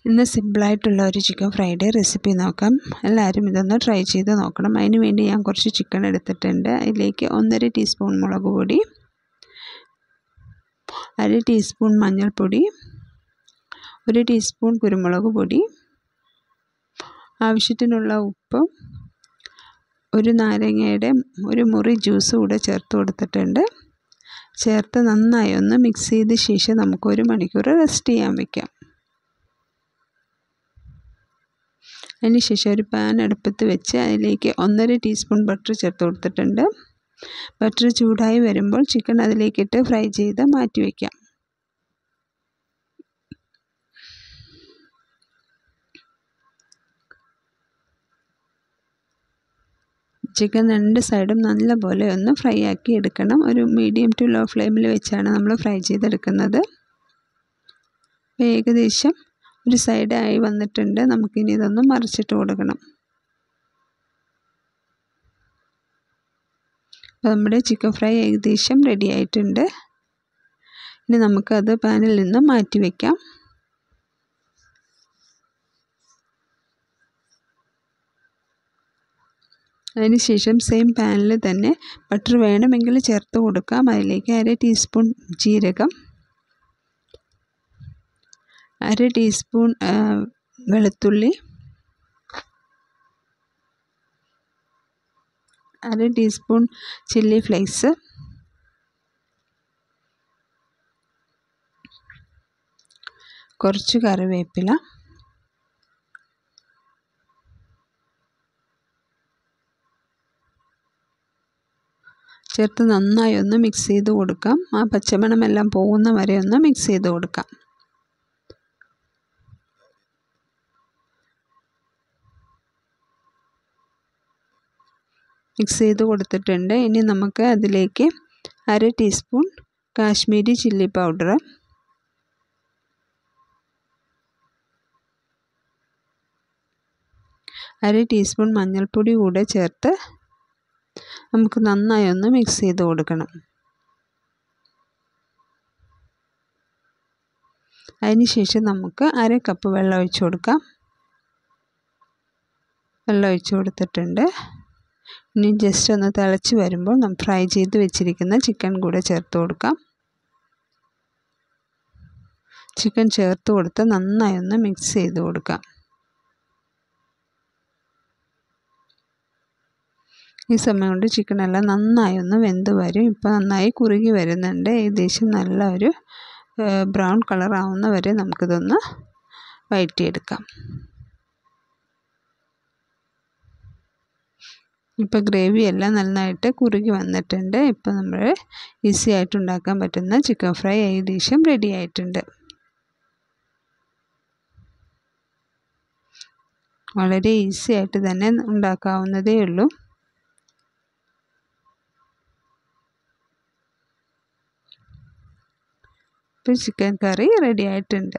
ഇന്ന് സിമ്പിളായിട്ടുള്ള ഒരു ചിക്കൻ ഫ്രൈഡ് റെസിപ്പി നോക്കാം. എല്ലാവരും ഇതൊന്ന് ട്രൈ ചെയ്ത് നോക്കണം. അതിന് വേണ്ടി ഞാൻ കുറച്ച് ചിക്കൻ എടുത്തിട്ടുണ്ട്. അതിലേക്ക് 1.5 ടീസ്പൂൺ മുളക് പൊടി, 1/2 ടീസ്പൂൺ മഞ്ഞൾപ്പൊടി, 1 ടീസ്പൂൺ കുരുമുളക് പൊടി, ആവശ്യത്തിനുള്ള ഉപ്പ്, ഒരു നാരങ്ങയുടെ ഒരു മുറി ജ്യൂസ് കൂടെ ചേർത്ത് കൊടുത്തിട്ടുണ്ട്. ചേർത്ത് നന്നായി ഒന്ന് മിക്സ് ചെയ്ത ശേഷം നമുക്ക് 1 മണിക്കൂർ റെസ്റ്റ് ചെയ്യാൻ വയ്ക്കാം. അതിനുശേഷം ഒരു പാൻ അടുപ്പത്ത് വെച്ച് അതിലേക്ക് 1.5 ടീസ്പൂൺ ബട്ടർ ചേർത്ത് കൊടുത്തിട്ടുണ്ട്. ബട്ടർ ചൂടായി വരുമ്പോൾ ചിക്കൻ അതിലേക്കിട്ട് ഫ്രൈ ചെയ്ത് മാറ്റി വയ്ക്കാം. ചിക്കൻ 2 സൈഡും നല്ലപോലെ ഒന്ന് ഫ്രൈ ആക്കി എടുക്കണം. ഒരു മീഡിയം ടു ലോ ഫ്ലെയിമിൽ വെച്ചാണ് നമ്മൾ ഫ്രൈ ചെയ്തെടുക്കുന്നത്. ഏകദേശം ഒരു സൈഡായി വന്നിട്ടുണ്ട്. നമുക്കിനി ഇതൊന്ന് മറിച്ചിട്ട് കൊടുക്കണം. അപ്പോൾ നമ്മുടെ ചിക്കൻ ഫ്രൈ ഏകദേശം റെഡി ആയിട്ടുണ്ട്. ഇനി നമുക്കത് പാനിൽ നിന്ന് മാറ്റി വയ്ക്കാം. അതിനുശേഷം സെയിം പാനിൽ തന്നെ ബട്ടർ വേണമെങ്കിൽ ചേർത്ത് കൊടുക്കാം. അതിലേക്ക് 1/2 ടീസ്പൂൺ ജീരകം, 1/2 ടീസ്പൂൺ വെളുത്തുള്ളി, 1/2 ടീസ്പൂൺ ചില്ലി ഫ്ലേക്സ്, കുറച്ച് കറിവേപ്പില, ചേർത്ത് നന്നായി ഒന്ന് മിക്സ് ചെയ്ത് കൊടുക്കാം. ആ പച്ചമണമെല്ലാം പോകുന്ന വരെ ഒന്ന് മിക്സ് ചെയ്ത് കൊടുക്കാം. മിക്സ് ചെയ്ത് കൊടുത്തിട്ടുണ്ട്. ഇനി നമുക്ക് അതിലേക്ക് 1/2 teaspoon Kashmiri chilli powder, 1/2 teaspoon മഞ്ഞൾപ്പൊടി കൂടെ ചേർത്ത് നമുക്ക് നന്നായി ഒന്ന് മിക്സ് ചെയ്ത് കൊടുക്കണം. അതിനുശേഷം നമുക്ക് 1/2 കപ്പ് വെള്ളം ഒഴിച്ച് കൊടുക്കാം. വെള്ളം ഒഴിച്ച് കൊടുത്തിട്ടുണ്ട്. ഇനി ജസ്റ്റ് ഒന്ന് തിളച്ച് വരുമ്പോൾ നമ്മൾ ഫ്രൈ ചെയ്ത് വെച്ചിരിക്കുന്ന ചിക്കൻ കൂടെ ചേർത്ത് കൊടുക്കാം. ചിക്കൻ ചേർത്ത് കൊടുത്ത് നന്നായി ഒന്ന് മിക്സ് ചെയ്ത് കൊടുക്കാം. ഈ സമയം കൊണ്ട് ചിക്കനെല്ലാം നന്നായി ഒന്ന് വെന്ത് വരും. ഇപ്പോൾ നന്നായി കുറുകി വരുന്നുണ്ട്. ഏകദേശം നല്ല ഒരു ബ്രൗൺ കളർ ആവുന്ന വരെ നമുക്കിതൊന്ന് വഴറ്റിയെടുക്കാം. ഇപ്പോൾ ഗ്രേവി എല്ലാം നന്നായിട്ട് കുറുകി വന്നിട്ടുണ്ട്. ഇപ്പോൾ നമ്മൾ ഈസി ആയിട്ട് ഉണ്ടാക്കാൻ പറ്റുന്ന ചിക്കൻ ഫ്രൈ ഏകദേശം റെഡി ആയിട്ടുണ്ട്. വളരെ ഈസി ആയിട്ട് തന്നെ ഉണ്ടാക്കാവുന്നതേ ഉള്ളൂ. ഇപ്പോൾ ചിക്കൻ കറി റെഡി ആയിട്ടുണ്ട്.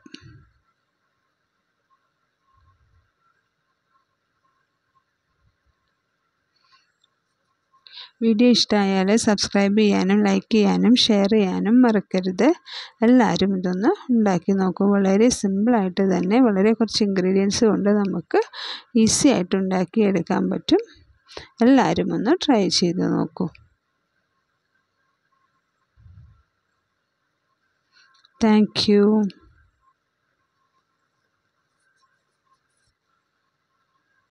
വീഡിയോ ഇഷ്ടമായാൽ സബ്സ്ക്രൈബ് ചെയ്യാനും ലൈക്ക് ചെയ്യാനും ഷെയർ ചെയ്യാനും മറക്കരുത്. എല്ലാവരും ഇതൊന്ന് ഉണ്ടാക്കി നോക്കൂ. വളരെ സിമ്പിളായിട്ട് തന്നെ വളരെ കുറച്ച് ഇൻഗ്രീഡിയൻസ് കൊണ്ട് നമുക്ക് ഈസി ആയിട്ട് ഉണ്ടാക്കിയെടുക്കാൻ പറ്റും. എല്ലാവരും ഒന്ന് ട്രൈ ചെയ്ത് നോക്കൂ. Thank U.